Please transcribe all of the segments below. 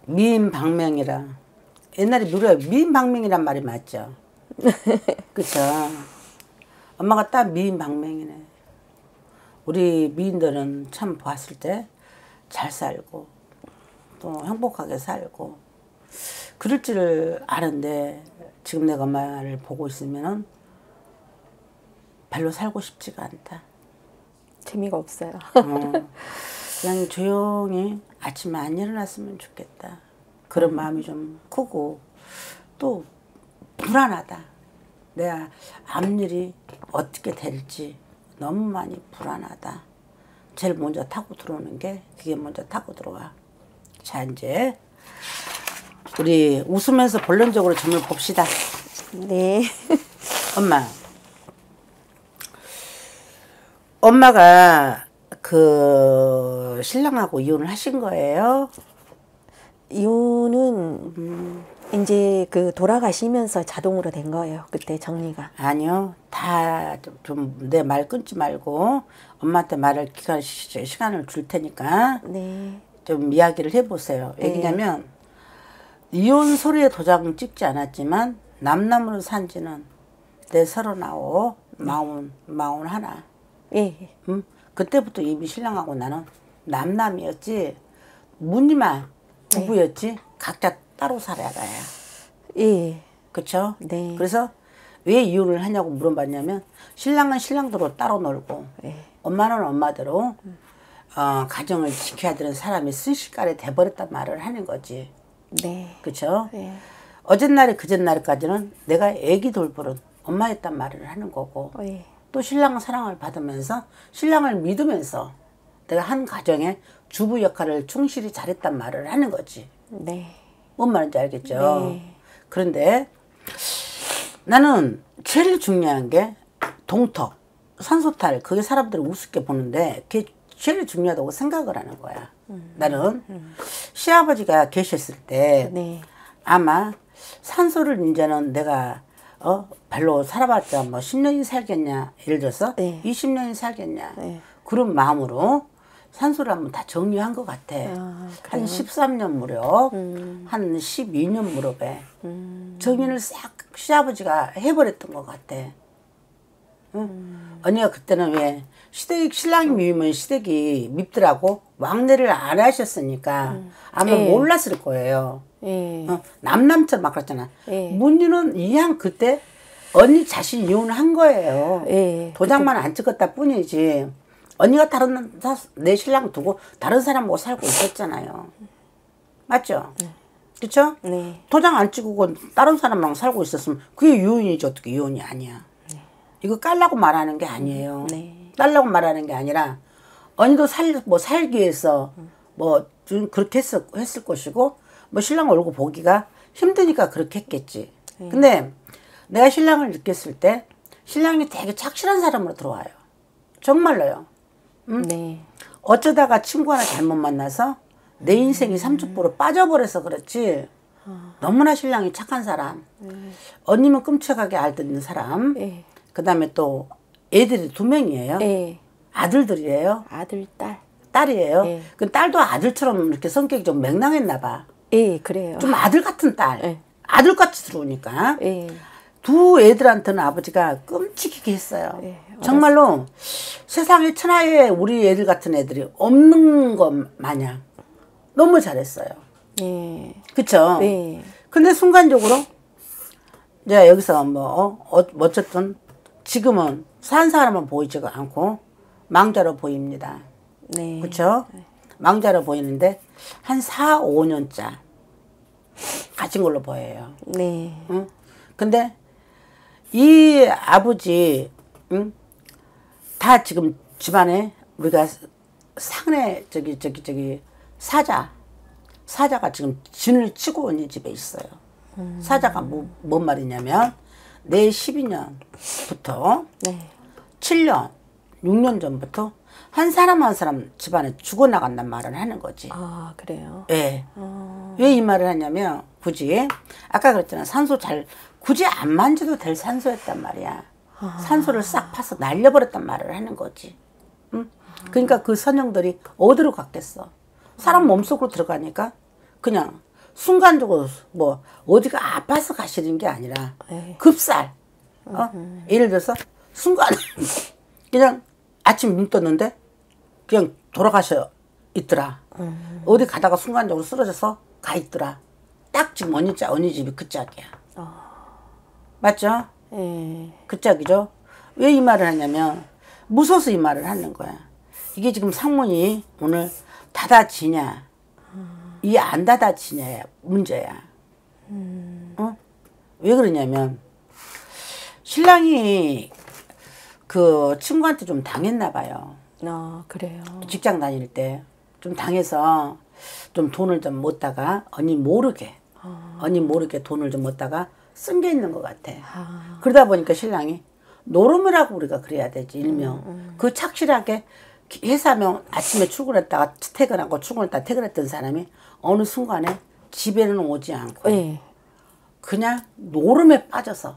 미인방명이라. 옛날에 우리가 미인방명이란 말이 맞죠? 그쵸? 엄마가 딱 미인방명이네. 우리 미인들은 참 봤을 때 잘 살고 또 행복하게 살고 그럴 줄 아는데 지금 내가 엄마를 보고 있으면은 별로 살고 싶지가 않다. 재미가 없어요. 그냥 조용히 아침에 안 일어났으면 좋겠다. 그런 마음이 좀 크고 또 불안하다. 내가 앞일이 어떻게 될지 너무 많이 불안하다. 제일 먼저 타고 들어오는 게 그게 먼저 타고 들어와. 자, 이제 우리 웃으면서 본론적으로 점을 봅시다. 네. 엄마가 그 신랑하고 이혼을 하신 거예요? 이혼은 이제 그 돌아가시면서 자동으로 된 거예요. 그때 정리가. 아니요. 다 좀 내 말 끊지 말고 엄마한테 말할 시간을 줄 테니까 네. 좀 이야기를 해보세요. 네. 왜냐면 이혼 서류에 도장 찍지 않았지만 남남으로 산 지는 내 39, 마흔 하나. 예. 그때부터 이미 신랑하고 나는 남남이었지 무늬만 부부였지 각자 따로 살아가야. 예. 그쵸? 네. 그래서 왜 이혼을 하냐고 물어봤냐면 신랑은 신랑대로 따로 놀고 예. 엄마는 엄마대로 가정을 지켜야 되는 사람이 순식간에 돼버렸단 말을 하는 거지. 네. 그쵸? 예. 어젯날에 그전날까지는 내가 애기 돌보는 엄마였단 말을 하는 거고 예. 또 신랑 사랑을 받으면서 신랑을 믿으면서 내가 한 가정에 주부 역할을 충실히 잘했단 말을 하는 거지. 네. 뭔 말인지 알겠죠? 네. 그런데 나는 제일 중요한 게 동턱, 산소탈, 그게 사람들이 우습게 보는데 그게 제일 중요하다고 생각을 하는 거야. 나는 시아버지가 계셨을 때 네. 아마 산소를 이제는 내가 별로 살아봤자 뭐 10년이 살겠냐, 예를 들어서 네. 20년이 살겠냐, 네. 그런 마음으로 산소를 한번 다 정리한 것 같아. 한 13년 무렵, 한 12년 무렵에 정리를 싹 시아버지가 해버렸던 것 같아. 언니가 그때는 왜 신랑이 미우면 시댁이 밉더라고. 왕래를 안 하셨으니까 아마 예. 몰랐을 거예요. 예. 남남처럼 막 그랬잖아. 예. 문희는 이양 그때 언니 자신 이혼을 한 거예요. 예. 도장만 안 찍었다 뿐이지. 언니가 내 신랑 두고 다른 사람하고 살고 있었잖아요. 맞죠? 그쵸? 네. 도장 안 찍고 다른 사람랑 살고 있었으면 그게 이혼이지 어떻게 이혼이 아니야. 이거 깔라고 말하는 게 아니에요. 네. 깔라고 말하는 게 아니라 언니도 살기 위해서 좀 그렇게 했을 것이고 뭐 신랑 얼굴 보기가 힘드니까 그렇게 했겠지. 근데 내가 신랑을 느꼈을 때 신랑이 되게 착실한 사람으로 들어와요. 정말로요. 네. 어쩌다가 친구 하나 잘못 만나서 내 인생이 삼천포로 빠져버려서 그렇지. 너무나 신랑이 착한 사람. 언니면 끔찍하게 알던 사람. 예. 그 다음에 또 애들이 2명이에요. 예. 아들들이에요. 아들, 딸. 딸이에요. 예. 그 딸도 아들처럼 이렇게 성격이 좀 맹랑했나 봐. 예, 그래요. 좀 아들 같은 딸. 예. 아들같이 들어오니까. 예. 두 애들한테는 아버지가 끔찍하게 했어요. 예, 정말로 세상에 천하에 우리 애들 같은 애들이 없는 것 마냥 너무 잘했어요. 예. 그쵸? 예. 근데 순간적으로 이제 여기서 어쨌든 지금은 산 사람은 보이지가 않고 망자로 보입니다. 네. 그쵸? 망자로 보이는데 한 4, 5년짜 가진 걸로 보여요. 네. 응? 근데 이 아버지 다 지금 집안에 우리가 상례 사자가 지금 진을 치고 있는 집에 있어요. 사자가 뭔 말이냐면 내 12년부터 네. 7년, 6년 전부터 한 사람 한 사람 집안에 죽어나간단 말을 하는 거지. 아, 그래요? 예. 왜 이 말을 하냐면 굳이 아까 그랬잖아. 굳이 안 만져도 될 산소였단 말이야. 산소를 싹 파서 날려버렸단 말을 하는 거지. 응? 그러니까 그 선영들이 어디로 갔겠어. 사람 몸속으로 들어가니까 그냥 순간적으로 뭐 어디가 아파서 가시는 게 아니라 네. 급살. 예를 들어서 순간 그냥 아침 눈 떴는데 그냥 돌아가셔 있더라. 어디 가다가 순간적으로 쓰러져서 가 있더라. 딱 지금 언니 집이 그 짝이야. 맞죠? 예. 그 짝이죠. 왜 이 말을 하냐면 무서워서 이 말을 하는 거야. 이게 지금 상문이 오늘 닫아지냐 이게 안 닫아지냐야 문제야. 왜 그러냐면 신랑이 그 친구한테 좀 당했나 봐요. 그래요. 직장 다닐 때 좀 당해서 좀 돈을 좀 못 다가 언니 모르게 돈을 좀 못 다가 쓴 게 있는 것 같아. 그러다 보니까 신랑이 노름이라고 우리가 그래야 되지 일명. 그 착실하게 회사면 아침에 출근했다가 퇴근하고 출근했다가 퇴근했던 사람이 어느 순간에 집에는 오지 않고 네. 그냥 노름에 빠져서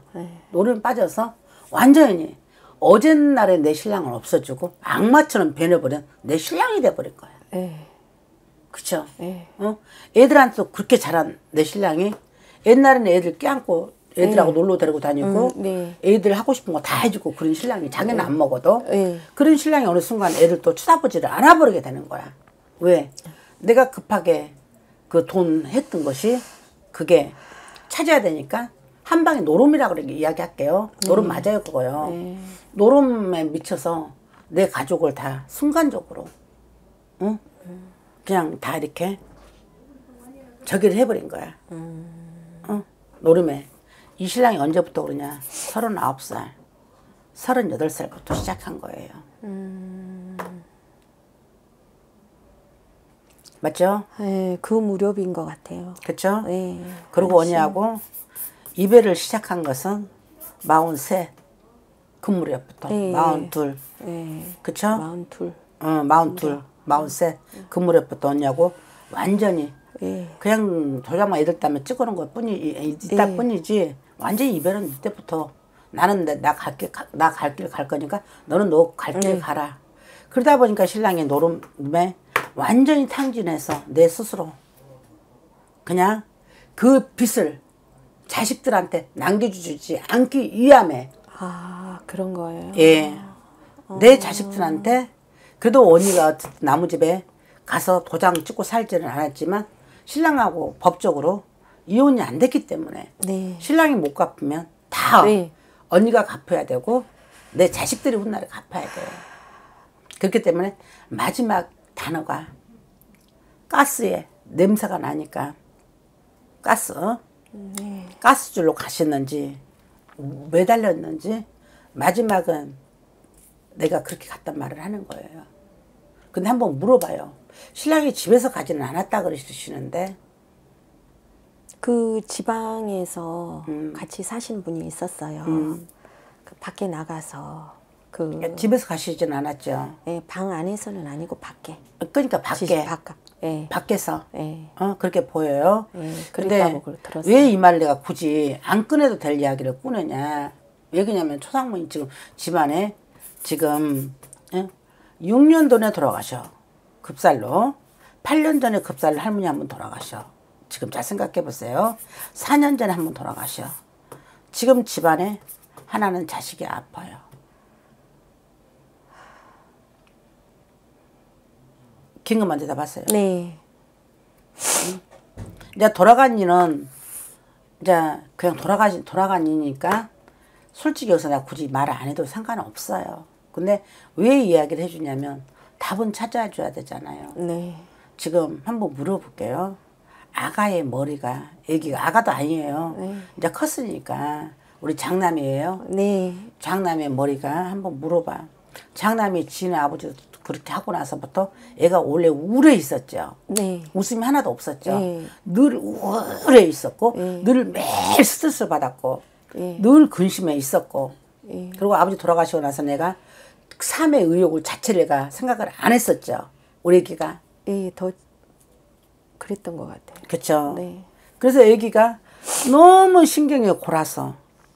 완전히 어젯날에 내 신랑을 없어주고 악마처럼 변해버린 내 신랑이 돼버릴 거야. 네. 그쵸? 네. 애들한테도 그렇게 자란 내 신랑이 옛날에는 애들 껴안고 애들하고 놀러 데리고 다니고 네. 애들 하고 싶은 거 다 해주고 그런 신랑이 자기는 안 먹어도 네. 그런 신랑이 어느 순간 애들 또 쳐다보지를 않아버리게 되는 거야. 왜? 내가 급하게 그 돈 했던 것이 그게 찾아야 되니까 한 방에 노름이라고 그렇게 이야기할게요. 노름 맞아요 그거요. 노름에 미쳐서 내 가족을 다 순간적으로 그냥 다 이렇게 저기를 해버린 거야. 노름에. 이 신랑이 언제부터 그러냐. 39살, 38살부터 시작한 거예요. 맞죠? 네, 그 무렵인 것 같아요. 그쵸? 네. 그리고 언니하고 이별을 시작한 것은 43, 그 무렵부터. 네. 42. 네. 그쵸? 42. 42, 43, 그 무렵부터 언니하고 완전히 예. 그냥 도장만 애들 때문에 찍어놓은 것 뿐이지 완전히 이별은 이때부터 나는 나 갈 길 갈 거니까 너는 너 갈 길 가라. 그러다 보니까 신랑이 노름에 완전히 탕진해서 내 스스로 그냥 그 빚을 자식들한테 남겨주지 않기 위함에 그런 거예요. 예. 내 자식들한테 그래도 언니가 나무집에 가서 도장 찍고 살지는 않았지만 신랑하고 법적으로 이혼이 안 됐기 때문에 네. 신랑이 못 갚으면 다 네. 언니가 갚아야 되고 내 자식들이 훗날에 갚아야 돼요. 그렇기 때문에 마지막 단어가 가스에 냄새가 나니까 가스줄로 가셨는지 매달렸는지 마지막은 내가 그렇게 갔단 말을 하는 거예요. 근데 한번 물어봐요. 신랑이 집에서 가지는 않았다 그러시는데 그 지방에서 같이 사신 분이 있었어요. 그 밖에 나가서 집에서 가시지는 않았죠. 예, 방 안에서는 아니고 밖에. 그러니까 밖에 바깥. 예. 밖에서 예. 그렇게 보여요. 예, 근데 그랬다고 들었어요. 왜 이 말을 내가 굳이 안 꺼내도 될 이야기를 꺼내냐? 왜 그러냐면 초상문이 지금 집안에 지금 6년 전에 돌아가셔. 급살로. 8년 전에 급살로 할머니 한 분 돌아가셔. 지금 잘 생각해 보세요. 4년 전에 한 분 돌아가셔. 지금 집안에 하나는 자식이 아파요. 긴 것만 대답하세요. 네. 이제 돌아간 이는 이제 그냥 돌아간 이니까 솔직히 여기서 나 굳이 말을 안 해도 상관은 없어요. 근데 왜 이야기를 해주냐면 답은 찾아줘야 되잖아요. 네. 지금 한번 물어볼게요. 아가의 머리가 애기가 아가도 아니에요. 이제 컸으니까 우리 장남이에요. 네. 장남의 머리가 한번 물어봐. 장남이 지네 아버지 그렇게 하고 나서부터 애가 원래 우울해 있었죠. 네. 웃음이 하나도 없었죠. 네. 늘 우울해 있었고 늘 매일 스트레스 받았고 늘 근심해 있었고 그리고 아버지 돌아가시고 나서 내가 삶의 의욕을 자체를 내가 생각을 안 했었죠. 우리 애기가. 예, 더 그랬던 것 같아요. 그렇죠. 네. 그래서 애기가 너무 신경이 골아서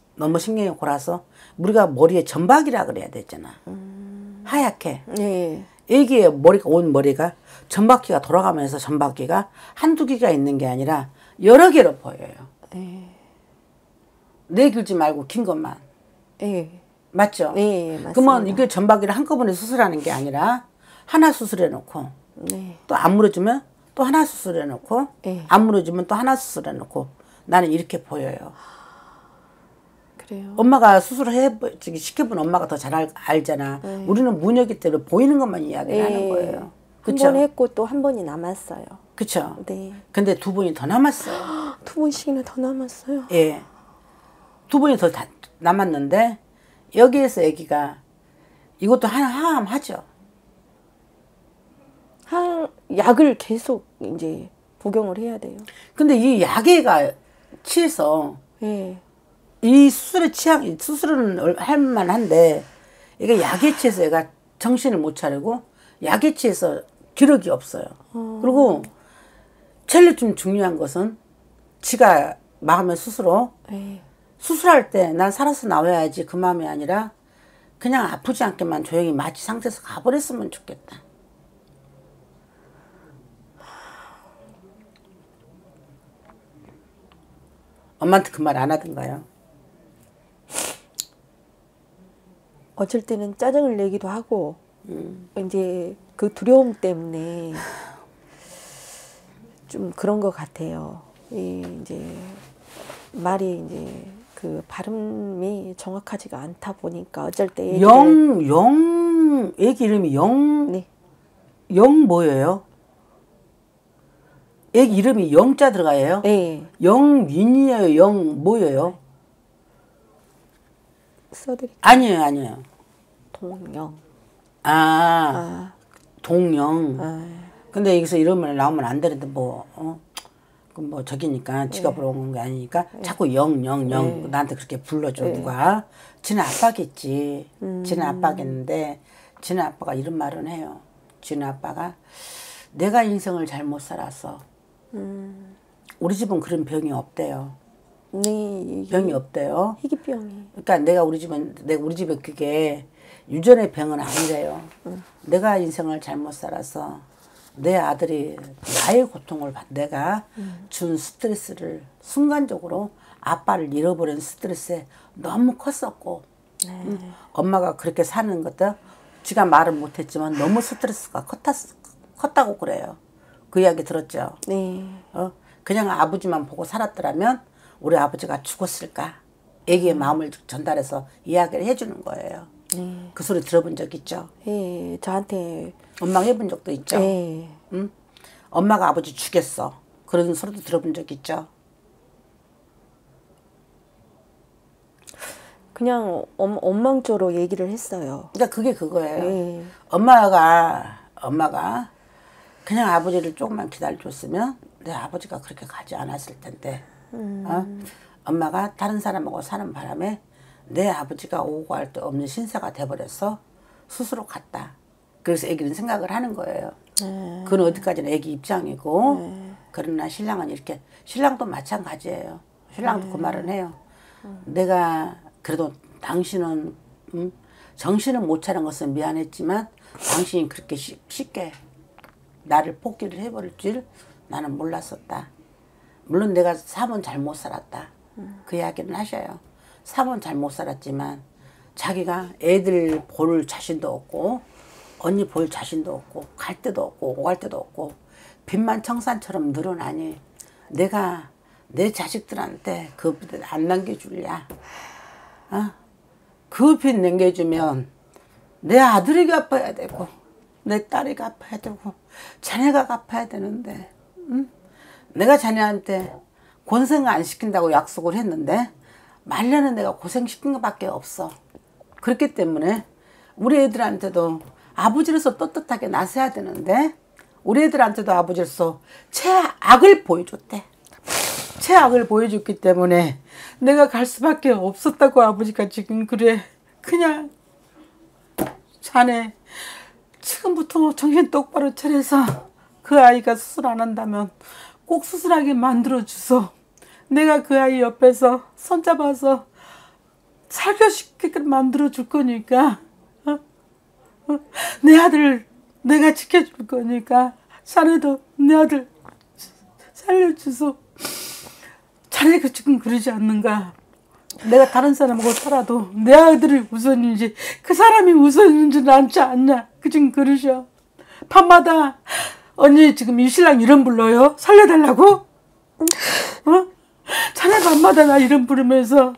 우리가 머리에 점박이라 그래야 되잖아. 하얗게. 네. 애기의 머리가 온 머리가 점박기가 돌아가면서 점박기가 한두 개가 있는 게 아니라 여러 개로 보여요. 예. 네 길지 말고 긴 것만. 예. 맞죠? 네, 맞습니다. 그러면 이게 전박이를 한꺼번에 수술하는 게 아니라 하나 수술해 놓고 네. 또 안 무너지면 또 하나 수술해 놓고 네. 안 무너지면 또 하나 수술해 놓고 나는 이렇게 보여요. 그래요. 엄마가 수술을 시켜본 엄마가 더 잘 알잖아. 우리는 무녀기 때문에 보이는 것만 이야기를 하는 거예요. 한 번 했고 또 한 번이 남았어요. 그쵸? 네. 근데 두 번이 더 남았어요. 두 번씩이나 더 남았어요. 예. 두 번이 더 남았는데 여기에서 아기가 이것도 항암하죠. 약을 계속 이제 복용을 해야 돼요. 근데 이 약에가 취해서 예. 이 수술은 할 만한데 이게 약에 취해서 얘가 정신을 못 차리고 약에 취해서 기력이 없어요. 그리고 제일 좀 중요한 것은 지가 마음의 스스로 예. 수술할 때 난 살아서 나와야지 그 마음이 아니라 그냥 아프지 않게만 조용히 마취 상태에서 가버렸으면 좋겠다. 엄마한테 그 말 안 하던가요? 어쩔 때는 짜증을 내기도 하고 이제 그 두려움 때문에 좀 그런 것 같아요. 이제 말이 이제 그 발음이 정확하지가 않다 보니까 어쩔 때 애기 이름이 네. 영 뭐예요? 애기 이름이 영자 들어가요? 네. 영윈이에요? 영 뭐예요? 써드릴게요. 아니에요. 동영. 동영. 아. 근데 여기서 이름을 나오면 안 되는데 뭐 저기니까 지가 부러운 게 아니니까 자꾸 영 나한테 그렇게 불러줘 누가. 지네 아빠겠지. 지네 아빠겠는데 지네 아빠가 이런 말은 해요. 지네 아빠가 내가 인생을 잘못 살았어. 우리 집은 그런 병이 없대요. 네. 병이 없대요. 희귀병이. 그러니까 우리 집에 그게 유전의 병은 아니래요. 내가 인생을 잘못 살아서 내 아들이 나의 고통을 내가 준 스트레스를 순간적으로 아빠를 잃어버린 스트레스에 너무 컸었고 엄마가 그렇게 사는 것도 지가 말은 못했지만 너무 스트레스가 컸다고 그래요. 그 이야기 들었죠? 네. 그냥 아버지만 보고 살았더라면 우리 아버지가 죽었을까? 애기의 마음을 전달해서 이야기를 해주는 거예요. 네. 그 소리 들어본 적 있죠? 예, 저한테. 엄마가 해본 적도 있죠? 예. 응? 엄마가 아버지 죽였어. 그런 소리도 들어본 적 있죠? 그냥 엉망조로 얘기를 했어요. 그러니까 그게 그거예요. 예. 엄마가 그냥 아버지를 조금만 기다려줬으면 내 아버지가 그렇게 가지 않았을 텐데 엄마가 다른 사람하고 사는 바람에 내 아버지가 오고 갈 데 없는 신세가 돼버려서 스스로 갔다. 그래서 애기는 생각을 하는 거예요. 그건 어디까지나 애기 입장이고 그러나 신랑은 이렇게 신랑도 마찬가지예요. 신랑도 그 말은 해요. 내가 그래도 당신은 정신을 못 차린 것은 미안했지만 당신이 그렇게 쉽게 나를 포기를 해버릴 줄 나는 몰랐었다. 물론 내가 4번 잘못 살았다. 그 이야기는 하셔요. 4번 잘못 살았지만 자기가 애들 볼 자신도 없고 언니 볼 자신도 없고 갈 데도 없고 오갈 데도 없고 빚만 청산처럼 늘어나니 내가 내 자식들한테 그 빚 안 남겨줄랴. 그 빚 남겨주면 내 아들이 갚아야 되고 내 딸이 갚아야 되고 자네가 갚아야 되는데 내가 자네한테 고생 안 시킨다고 약속을 했는데 말년에 내가 고생시킨 것밖에 없어. 그렇기 때문에 우리 애들한테도 아버지로서 떳떳하게 나서야 되는데 우리 애들한테도 아버지로서 최악을 보여줬대. 최악을 보여줬기 때문에 내가 갈 수밖에 없었다고 아버지가 지금 그래. 그냥 자네 지금부터 정신 똑바로 차려서 그 아이가 수술 안 한다면 꼭 수술하게 만들어주소. 내가 그 아이 옆에서 손잡아서 살교시키게 만들어줄 거니까 내 아들 내가 지켜줄 거니까 자네도 내 아들 살려주소. 자네가 지금 그러지 않는가? 내가 다른 사람하고 살아도 내 아들이 우선이지 그 사람이 우선인지는 않지 않냐? 그 지금 그러셔. 밤마다 언니 지금 이 신랑 이름 불러요? 살려달라고? 어? 자네 밤마다 나 이름 부르면서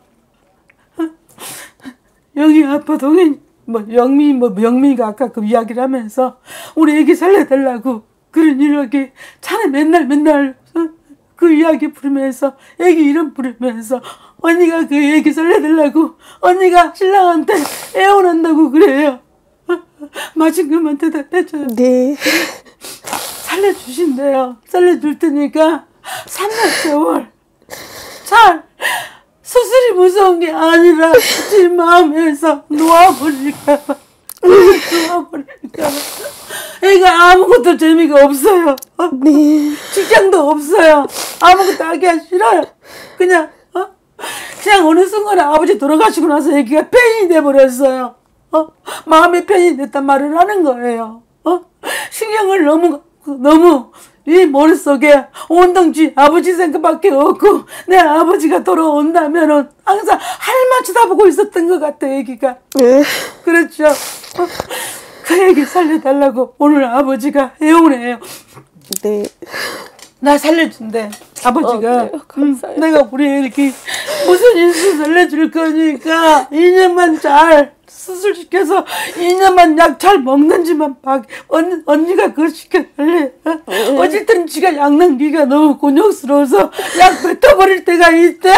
영희 아빠 동행 뭐 영미 뭐 명미가 아까 그 이야기를 하면서 우리 애기 살려달라고 그런 이렇게 자네 맨날 그 이야기 부르면서 애기 이름 부르면서 언니가 그 애기 살려달라고 언니가 신랑한테 애원한다고 그래요. 맞은 것만 대답해줘요. 네. 살려주신대요. 살려줄 테니까 3년 세월 잘 수술이 무서운 게 아니라 제 마음에서 놓아버릴까봐 애가 아무것도 재미가 없어요. 네. 직장도 없어요. 아무것도 하기가 싫어요. 그냥 어느 순간에 아버지 돌아가시고 나서 애기가 폐인이 돼버렸어요. 마음의 폐인이 됐단 말을 하는 거예요. 신경을 너무 이 머릿속에 온통 지 아버지 생각밖에 없고 내 아버지가 돌아온다면은 항상 하늘만 쳐다보고 있었던 것 같아 애기가. 네. 그렇죠. 그 애기 살려달라고 오늘 아버지가 애원해요. 네. 나 살려준대 아버지가. 네, 감사해요. 내가 우리 애기 무슨 인수 살려줄 거니까 2년만 잘 수술시켜서 2년만 약 잘 먹는지만 봐. 언니가 그거 시켜달래. 어쨌든 지가 약 넣기가 너무 곤욕스러워서 약 뱉어버릴 때가 있대.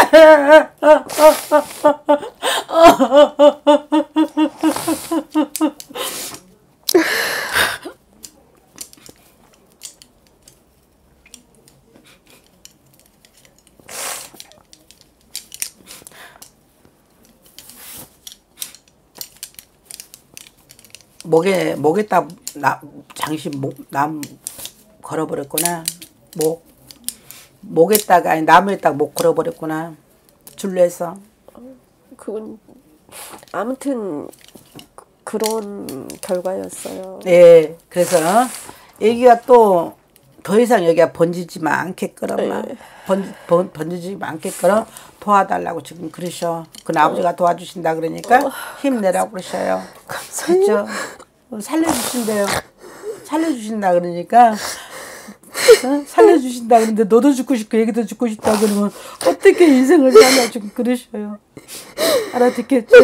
목에 딱 장시 남 걸어버렸구나. 목에다가 아니 나무에 딱 목 걸어버렸구나. 줄로 해서. 그건 아무튼 그런 결과였어요. 예. 그래서 애기가 또 더 이상 여기가 번지지만 않겠거라. 번지지만 않겠거라. 도와달라고 지금 그러셔. 그 아버지가 도와주신다 그러니까 힘내라고 그러셔요. 감사해요. 그렇죠? 살려주신대요. 살려주신다 그러니까 살려주신다 그러는데 너도 죽고 싶고 얘기도 죽고 싶다 그러면 어떻게 인생을 살려 지금 그러셔요. 알아듣겠죠?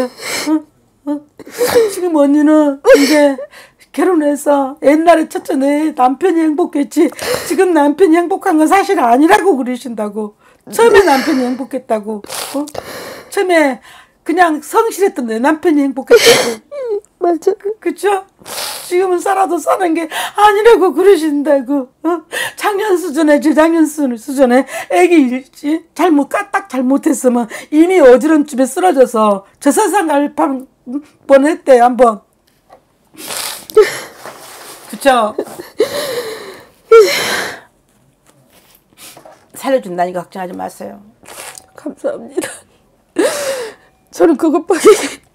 지금 언니는 이제 결혼해서 옛날에 첫째 내 남편이 행복했지 지금 남편이 행복한 건 사실 아니라고 그러신다고. 처음에 남편이 행복했다고. 처음에 그냥 성실했던 내 남편이 행복했다고. 맞아. 그쵸? 지금은 살아도 사는 게 아니라고 그러신다고. 작년 수준에 재작년 수준에 애기 딱 잘못했으면 이미 어지럼쯤에 쓰러져서 저 세상 갈 뻔했대 한번. 그쵸? 살려준다니까 걱정하지 마세요. 감사합니다. 저는 그것밖에